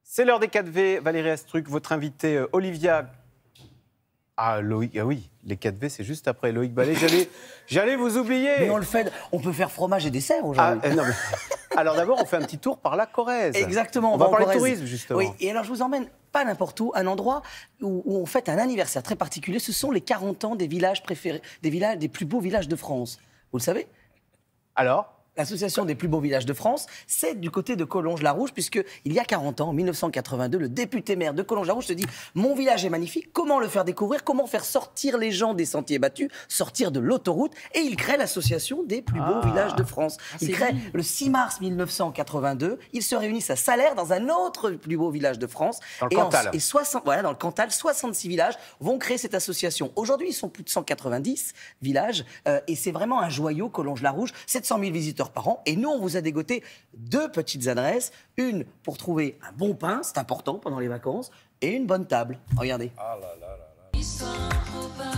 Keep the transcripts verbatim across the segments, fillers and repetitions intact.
C'est l'heure des quatre V. Valérie Astruc, votre invitée euh, Olivia. Ah, Loïc, ah oui, les quatre V, c'est juste après Loïc Ballet. J'allais, j'allais vous oublier. Mais on le fait, on peut faire fromage et dessert aujourd'hui. Ah, euh, non, mais... Alors d'abord, on fait un petit tour par la Corrèze. Exactement. On, on va, va parler en de tourisme, justement. Oui, et alors je vous emmène pas n'importe où, un endroit où, où on fête un anniversaire très particulier. Ce sont les quarante ans des villages préférés, des villages, des plus beaux villages de France. Vous le savez? Alors? L'association des plus beaux villages de France, c'est du côté de Collonges-la-Rouge, puisqu'il y a quarante ans, en mille neuf cent quatre-vingt-deux, le député maire de Collonges-la-Rouge se dit « Mon village est magnifique, comment le faire découvrir? Comment faire sortir les gens des sentiers battus, sortir de l'autoroute ?» Et il crée l'association des plus beaux Ah. villages de France. Ah, il crée le six mars mille neuf cent quatre-vingt-deux, ils se réunissent à Salaire, dans un autre plus beau village de France. Dans le et Cantal. En, et soixante, voilà, dans le Cantal, soixante-six villages vont créer cette association. Aujourd'hui, ils sont plus de cent quatre-vingt-dix villages, euh, et c'est vraiment un joyau, Collonges-la-Rouge, sept cent mille visiteurs par an. Et nous, on vous a dégoté deux petites adresses. Une pour trouver un bon pain, c'est important pendant les vacances, et une bonne table. Regardez. Ah là là là là.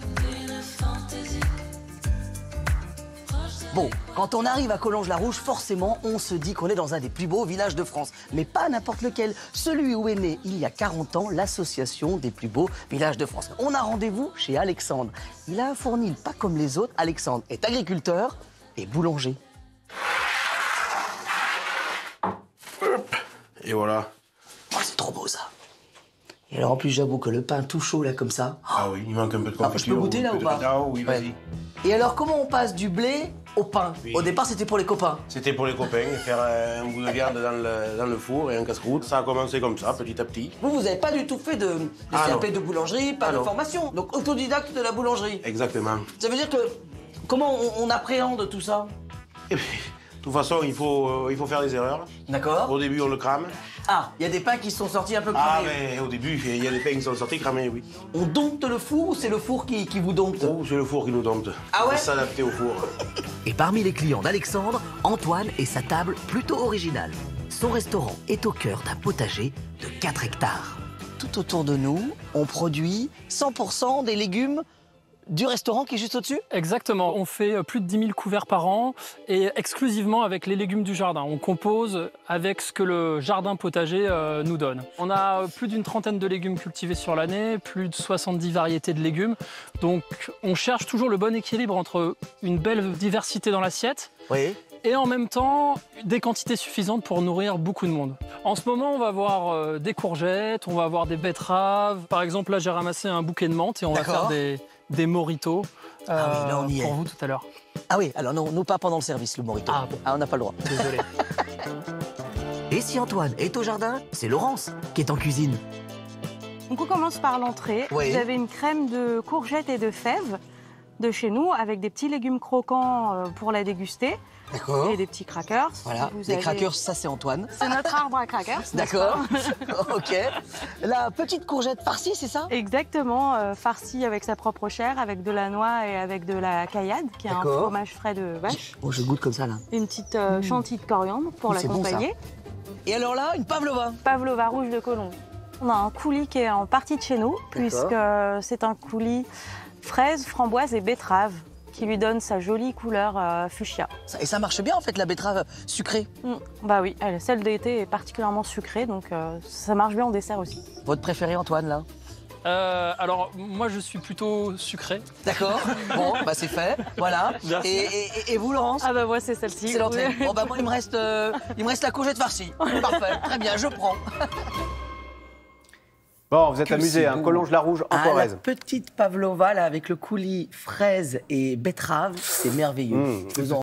Bon, quand on arrive à Collonges-la-Rouge, forcément, on se dit qu'on est dans un des plus beaux villages de France. Mais pas n'importe lequel. Celui où est né, il y a quarante ans, l'association des plus beaux villages de France. On a rendez-vous chez Alexandre. Il a un fournil pas comme les autres. Alexandre est agriculteur et boulanger. Et voilà. Oh, c'est trop beau, ça. Et alors, en plus, j'avoue que le pain tout chaud, là, comme ça... Ah oui, il manque un peu de Ah, confiture. je peux goûter, là, ou pas? Ah oui, vas-y. Ouais. Et alors, comment on passe du blé au pain? Oui. Au départ, c'était pour les copains. C'était pour les copains, faire un bout de viande dans le, dans le four et un casse-croûte. Ça a commencé comme ça, petit à petit. Vous, vous n'avez pas du tout fait de, de Ah, C A P non. de boulangerie, pas Ah, de non. formation. Donc, autodidacte de la boulangerie. Exactement. Ça veut dire que... Comment on, on appréhende tout ça? Et puis, de toute façon, il faut, euh, il faut faire des erreurs. D'accord. Au début, on le crame. Ah, il y a des pains qui sont sortis un peu Ah, cramés. mais au début, il y a des pains qui sont sortis cramés, oui. On dompte le four ou c'est le four qui, qui vous dompte? Oh, c'est le four qui nous dompte. Ah ouais? Il faut s'adapter au four. Et parmi les clients d'Alexandre, Antoine et sa table plutôt originale. Son restaurant est au cœur d'un potager de quatre hectares. Tout autour de nous, on produit cent pour cent des légumes du restaurant qui est juste au-dessus? Exactement, on fait plus de dix mille couverts par an et exclusivement avec les légumes du jardin. On compose avec ce que le jardin potager euh, nous donne. On a plus d'une trentaine de légumes cultivés sur l'année, plus de soixante-dix variétés de légumes. Donc on cherche toujours le bon équilibre entre une belle diversité dans l'assiette Oui. et en même temps des quantités suffisantes pour nourrir beaucoup de monde. En ce moment, on va avoir euh, des courgettes, on va avoir des betteraves. Par exemple, là, j'ai ramassé un bouquet de menthe et on va faire des, des mojitos euh, Ah oui, là, on y pour est. vous tout à l'heure. Ah oui, alors non, nous pas pendant le service, le mojito. Ah bon. Ah, on n'a pas le droit. Désolé. Et si Antoine est au jardin, c'est Laurence qui est en cuisine. Donc on commence par l'entrée. Oui. Vous avez une crème de courgettes et de fèves de chez nous avec des petits légumes croquants euh, pour la déguster D'accord. et des petits crackers. Voilà, Vous les avez- crackers, ça c'est Antoine. C'est notre arbre à crackers. n'est-ce D'accord. pas Ok. La petite courgette farcie, c'est ça? Exactement, euh, farci avec sa propre chair, avec de la noix et avec de la caillade, qui est un D'accord. fromage frais de vache. Bon, je goûte comme ça, là. Une petite euh, chantilly de coriandre pour C'est bon, ça. l'accompagner. Et alors là, une pavlova. Pavlova rouge de Collonges. On a un coulis qui est en partie de chez nous, puisque euh, c'est un coulis fraise, framboise et betterave qui lui donne sa jolie couleur euh, fuchsia. Ça- Et ça marche bien, en fait, la betterave sucrée. Mm. Bah oui, elle, celle d'été est particulièrement sucrée, donc euh, ça marche bien en dessert aussi. Votre préféré, Antoine, là? Euh, alors, moi, je suis plutôt sucré. D'accord. Bon, bah c'est fait. Voilà. Merci. Et, et- et vous, Laurence? Ah bah moi c'est celle-ci. C'est l'entrée. Oui. Bon, bah moi, il me reste, euh, il me reste la courgette farcie. Parfait. Très bien, je prends. Bon, vous êtes Que amusés, c'est hein, beau. Collonges-la-Rouge en Ah, la Corrèze. petite pavlova, là, avec le coulis fraise et betterave, c'est merveilleux. Mmh. Je vous en